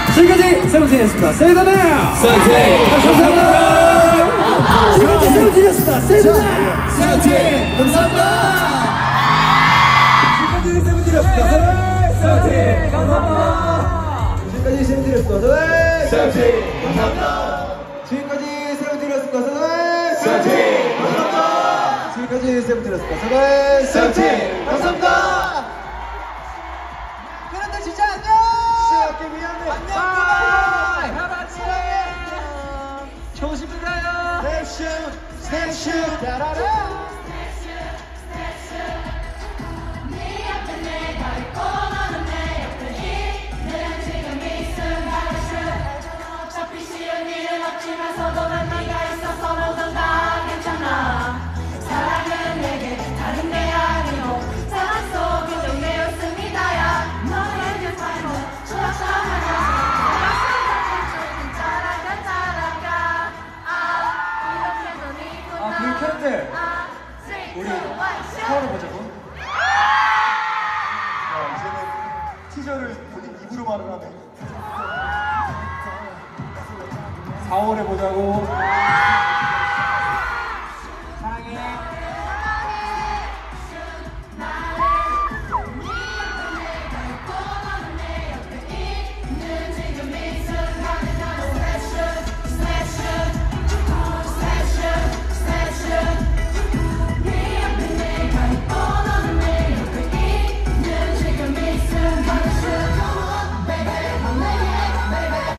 지금까지 세븐틴이었습니다. Say the name! 세븐틴! 감사합니다! 지금까지 세븐틴이었습니다. Say the name! 세븐틴! 감사합니다! 지금까지 세븐틴이었습니다. 세븐틴! 감사합니다! 지금까지 세븐틴이었습니다. 세븐틴! 감사합니다! 지금까지 세븐틴이었습니다. 세븐틴! 감사합니다! 지금까지 세븐틴이었습니다. 세븐틴! 감사합니다! 그런데 진짜 안녕! 시작하기 미안해! 안녕! 다같이! 조심히 가요! 스냅슛! 따라라! 네 옆에 내가 있고 너는 내 옆에 있는 지금 이 순간을 어차피 쉬운 일은 없지만서도 난 네가 있어서 모든 다 괜찮아. 사랑은 내게 다른 게 아니고 사랑 속에도 내였습니다야. 너의 그 삶은 추억처럼 따라가 이렇게도 네 그 캔들 우리 서울을 보자고. 이제는 티저를 본인 입으로 말을 하네. 4월에 보자고.